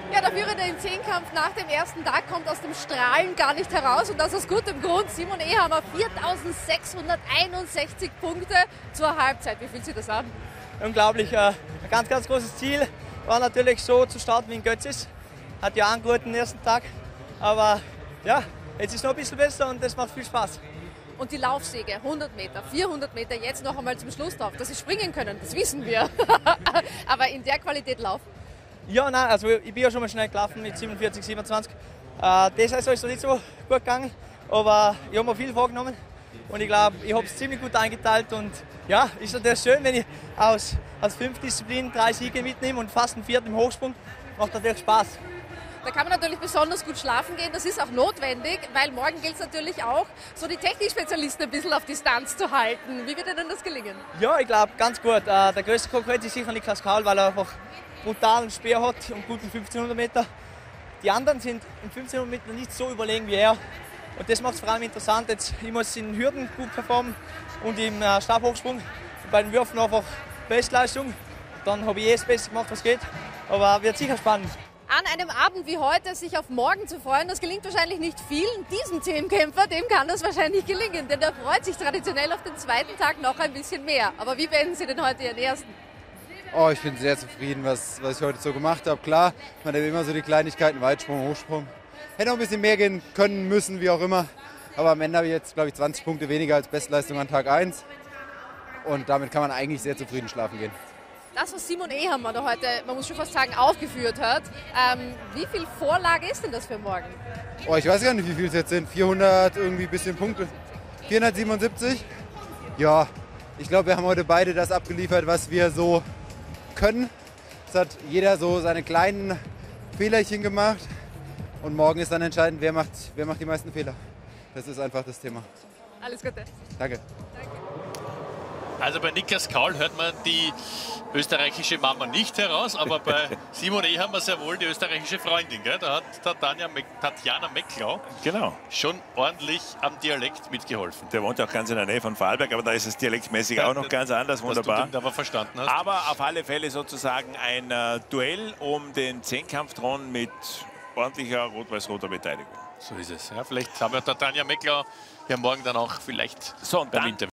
Ja, der Führende im Zehnkampf nach dem ersten Tag kommt aus dem Strahlen gar nicht heraus und das aus gutem Grund. Simon Ehammer, 4.661 Punkte zur Halbzeit. Wie fühlt sich das an? Unglaublich. Ein ganz, ganz großes Ziel war natürlich so zu starten wie in Götzis. Hat ja angehört den ersten Tag. Aber ja, jetzt ist es noch ein bisschen besser und das macht viel Spaß. Und die Laufsäge, 100 Meter, 400 Meter, jetzt noch einmal zum Schluss drauf, dass sie springen können, das wissen wir. Aber in der Qualität laufen? Ja, nein, also ich bin ja schon mal schnell gelaufen mit 47, 27. Das ist also nicht so gut gegangen, aber ich habe mir viel vorgenommen und ich glaube, ich habe es ziemlich gut eingeteilt und ja, ist natürlich schön, wenn ich aus 5 Disziplinen 3 Siege mitnehme und fast einen 4. im Hochsprung. Macht natürlich Spaß. Da kann man natürlich besonders gut schlafen gehen, das ist auch notwendig, weil morgen gilt es natürlich auch, so die Technikspezialisten ein bisschen auf Distanz zu halten. Wie wird Ihnen das gelingen? Ja, ich glaube, ganz gut. Der größte Konkurrent ist sicher Niklas Kaul, weil er einfach brutalen Speer hat und guten 1500 Meter. Die anderen sind in 1500 Meter nicht so überlegen wie er. Und das macht es vor allem interessant. Jetzt, ich muss in Hürden gut performen und im Stabhochsprung. Und bei den Würfen einfach Bestleistung. Dann habe ich das Beste gemacht, was geht. Aber wird sicher spannend. An einem Abend wie heute sich auf morgen zu freuen, das gelingt wahrscheinlich nicht vielen. Diesem Zehnkämpfer, dem kann das wahrscheinlich gelingen, denn er freut sich traditionell auf den zweiten Tag noch ein bisschen mehr. Aber wie beenden Sie denn heute Ihren ersten? Oh, ich bin sehr zufrieden, was ich heute so gemacht habe. Klar, man hat immer so die Kleinigkeiten, Weitsprung, Hochsprung. Hätte noch ein bisschen mehr gehen können, müssen, wie auch immer. Aber am Ende habe ich jetzt, glaube ich, 20 Punkte weniger als Bestleistung an Tag 1. Und damit kann man eigentlich sehr zufrieden schlafen gehen. Das, was Simon Ehammer da heute, man muss schon fast sagen, aufgeführt hat, wie viel Vorlage ist denn das für morgen? Oh, ich weiß gar nicht, wie viel es jetzt sind. 400 irgendwie bisschen Punkte. 477? Ja, ich glaube, wir haben heute beide das abgeliefert, was wir so können. Es hat jeder so seine kleinen Fehlerchen gemacht. Und morgen ist dann entscheidend, wer macht die meisten Fehler. Das ist einfach das Thema. Alles Gute. Danke. Also bei Niklas Kaul hört man die österreichische Mama nicht heraus, aber bei Simon Ehammer sehr wohl die österreichische Freundin. Gell? Da hat Tatjana Mecklau schon ordentlich am Dialekt mitgeholfen. Der wohnt auch ganz in der Nähe von Vorarlberg, aber da ist es dialektmäßig auch noch ganz anders, wunderbar. Was du aber verstanden hast. Aber auf alle Fälle sozusagen ein Duell um den Zehnkampfthron mit ordentlicher rot-weiß-roter Beteiligung. So ist es. Ja, vielleicht haben wir Tatjana Mecklau ja morgen dann auch vielleicht so, und beim dann Interview.